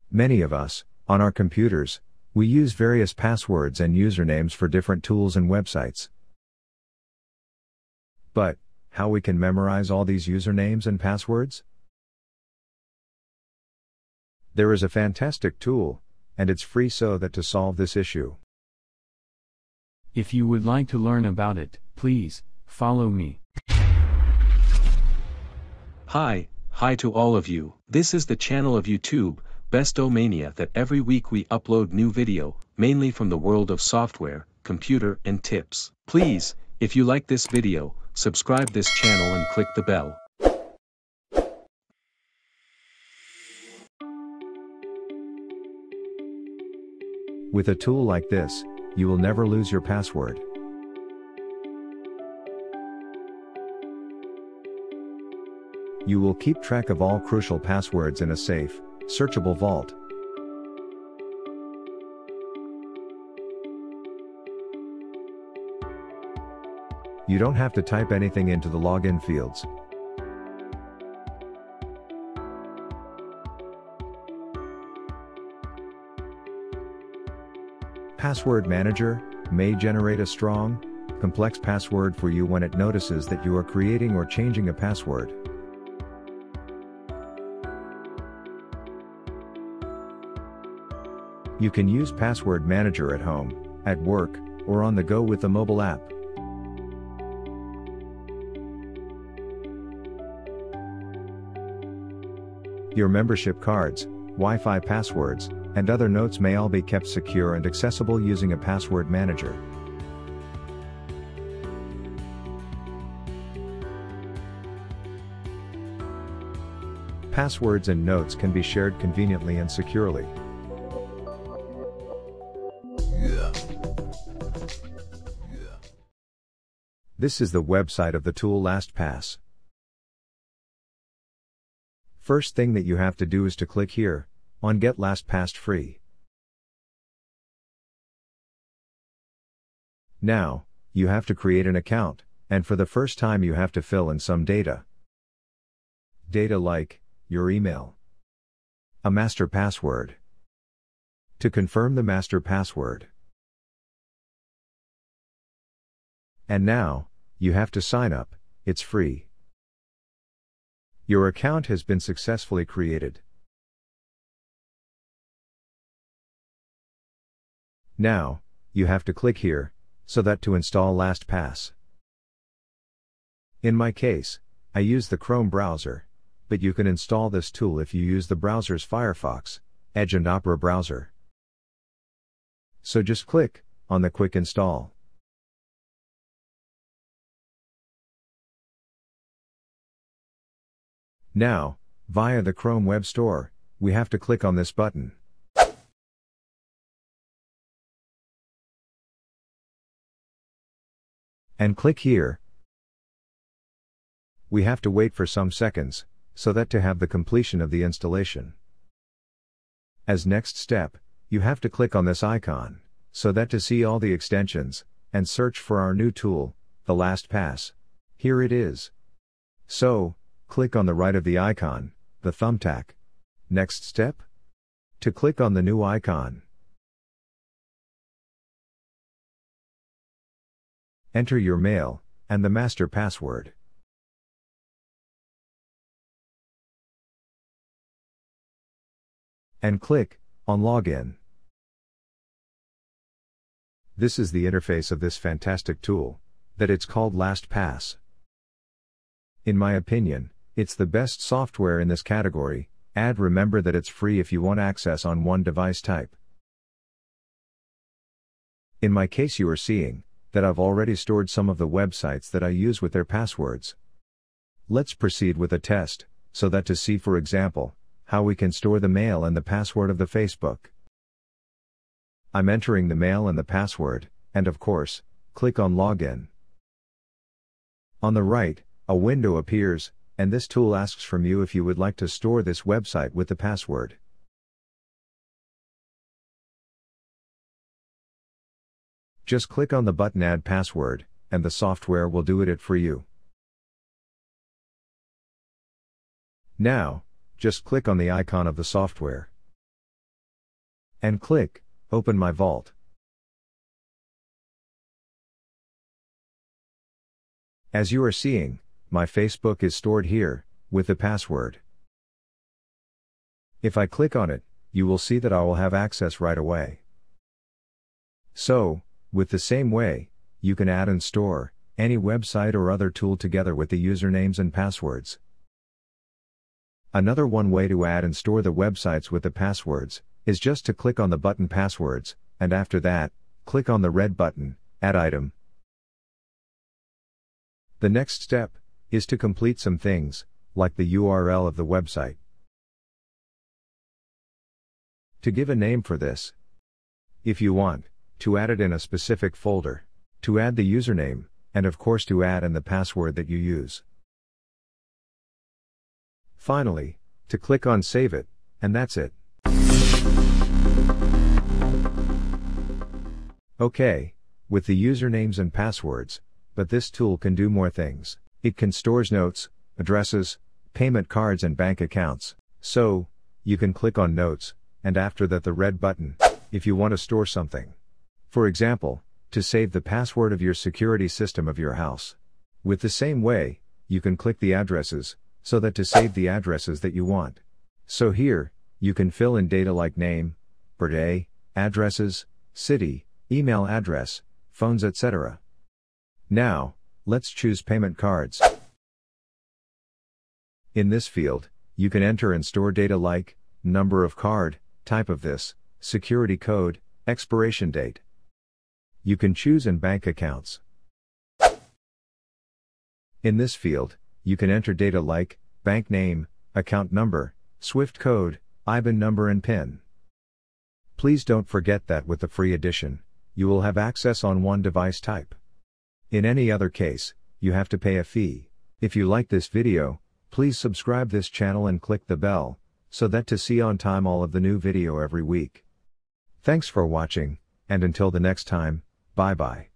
Many of us, on our computers, we use various passwords and usernames for different tools and websites. But, how we can memorize all these usernames and passwords? There is a fantastic tool, and it's free so that to solve this issue. If you would like to learn about it, please, follow me. Hi to all of you. This is the channel of YouTube, Best-o-Mania, that every week we upload new video, mainly from the world of software, computer and tips. Please, if you like this video, subscribe this channel and click the bell. With a tool like this, you will never lose your password. You will keep track of all crucial passwords in a safe, searchable vault. You don't have to type anything into the login fields. Password Manager may generate a strong, complex password for you when it notices that you are creating or changing a password. You can use Password Manager at home, at work, or on the go with the mobile app. Your membership cards, Wi-Fi passwords, and other notes may all be kept secure and accessible using a password manager. Passwords and notes can be shared conveniently and securely. This is the website of the tool LastPass. First thing that you have to do is to click here, on Get LastPass Free. Now, you have to create an account, and for the first time you have to fill in some data. Data like, your email. A master password. To confirm the master password. And now, you have to sign up, it's free. Your account has been successfully created. Now, you have to click here, so that to install LastPass. In my case, I use the Chrome browser, but you can install this tool if you use the browser's Firefox, Edge and Opera browser. So just click on the Quick Install. Now, via the Chrome Web Store, we have to click on this button. And click here. We have to wait for some seconds, so that to have the completion of the installation. As next step, you have to click on this icon, so that to see all the extensions, and search for our new tool, the LastPass. Here it is. So, click on the right of the icon, the thumbtack. Next step? To click on the new icon. Enter your mail, and the master password. And click on Login. This is the interface of this fantastic tool, that it's called LastPass. In my opinion, it's the best software in this category, and remember that it's free if you want access on one device type. In my case you are seeing, that I've already stored some of the websites that I use with their passwords. Let's proceed with a test, so that to see for example, how we can store the mail and the password of the Facebook. I'm entering the mail and the password, and of course, click on Login. On the right, a window appears, and this tool asks from you if you would like to store this website with the password. Just click on the button Add Password, and the software will do it for you. Now, just click on the icon of the software. and click Open My Vault. As you are seeing, my Facebook is stored here, with the password. If I click on it, you will see that I will have access right away. So, with the same way, you can add and store any website or other tool together with the usernames and passwords. Another one way to add and store the websites with the passwords is just to click on the button Passwords, and after that, click on the red button, Add Item. The next step is to complete some things, like the URL of the website. To give a name for this, if you want, to add it in a specific folder, to add the username, and of course to add in the password that you use. Finally, to click on Save It, and that's it. Okay, with the usernames and passwords, but this tool can do more things. It can store notes, addresses, payment cards and bank accounts. So, you can click on Notes, and after that the red button, if you want to store something. For example, to save the password of your security system of your house. With the same way, you can click the addresses, so that to save the addresses that you want. So here, you can fill in data like name, birthday, addresses, city, email address, phones, etc. Now, let's choose payment cards. In this field, you can enter and store data like number of card, type of this, security code, expiration date. You can choose in bank accounts. In this field, you can enter data like bank name, account number, SWIFT code, IBAN number and PIN. Please don't forget that with the free edition, you will have access on one device type. In any other case, you have to pay a fee. If you like this video, please subscribe this channel and click the bell, so that to see on time all of the new video every week. Thanks for watching, and until the next time, bye bye.